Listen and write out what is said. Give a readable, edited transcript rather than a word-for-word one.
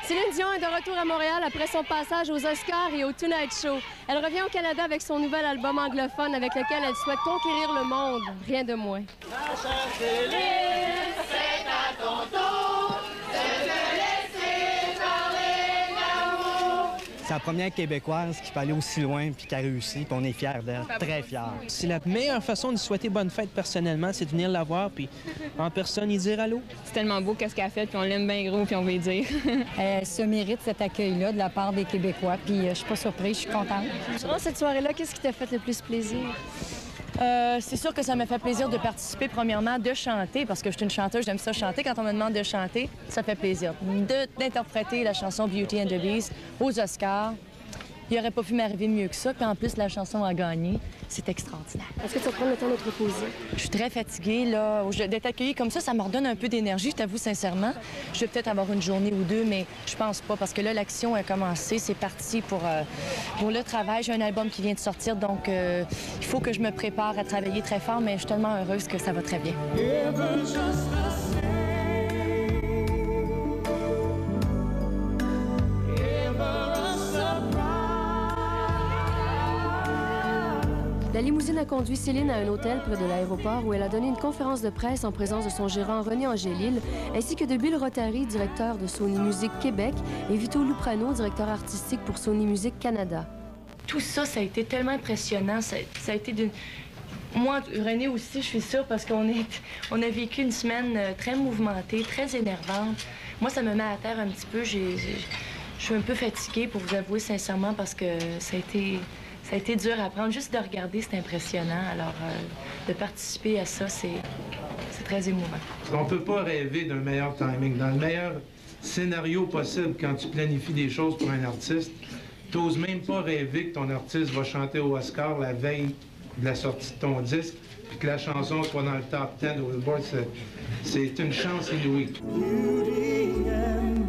Céline Dion est de retour à Montréal après son passage aux Oscars et au Tonight Show. Elle revient au Canada avec son nouvel album anglophone avec lequel elle souhaite conquérir le monde, rien de moins. Ma chère Céline, c'est à ton tour de te laisser parler d'amour. C'est la première Québécoise qui peut aller aussi loin puis qui a réussi, puis on est fiers d'elle, très fiers. C'est la meilleure façon de souhaiter bonne fête personnellement, c'est de venir la voir puis en personne y dire allô. C'est tellement beau qu'est-ce qu'elle a fait, puis on l'aime bien gros, puis on veut y dire. Elle se mérite cet accueil-là de la part des Québécois, puis je suis pas surprise, je suis contente. Durant cette soirée-là, qu'est-ce qui t'a fait le plus plaisir? C'est sûr que ça me fait plaisir de participer, premièrement, de chanter, parce que je suis une chanteuse, j'aime ça chanter. Quand on me demande de chanter, ça fait plaisir. D'interpréter la chanson Beauty and the Beast aux Oscars, il n'aurait pas pu m'arriver mieux que ça. Puis en plus, la chanson a gagné. C'est extraordinaire. Est-ce que tu vas prendre le temps de te reposer? Je suis très fatiguée, là. D'être accueillie comme ça me redonne un peu d'énergie, je t'avoue sincèrement. Je vais peut-être avoir une journée ou deux, mais je pense pas, parce que là, l'action a commencé. C'est parti pour le travail. J'ai un album qui vient de sortir, donc il faut que je me prépare à travailler très fort, mais je suis tellement heureuse que ça va très bien. La limousine a conduit Céline à un hôtel près de l'aéroport où elle a donné une conférence de presse en présence de son gérant René Angélil, ainsi que de Bill Rotary, directeur de Sony Music Québec, et Vito Luprano, directeur artistique pour Sony Music Canada. Tout ça, ça a été tellement impressionnant. Ça a été d'une... Moi, René aussi, je suis sûre, parce qu'on a vécu une semaine très mouvementée, très énervante. Moi, ça me met à terre un petit peu. Je suis un peu fatiguée, pour vous avouer sincèrement, parce que ça a été dur à prendre. Juste de regarder, c'est impressionnant. Alors, de participer à ça, c'est très émouvant. On ne peut pas rêver d'un meilleur timing. Dans le meilleur scénario possible, quand tu planifies des choses pour un artiste, tu n'oses même pas rêver que ton artiste va chanter au Oscar la veille de la sortie de ton disque, puis que la chanson soit dans le top 10 au Billboard. C'est une chance inouïe.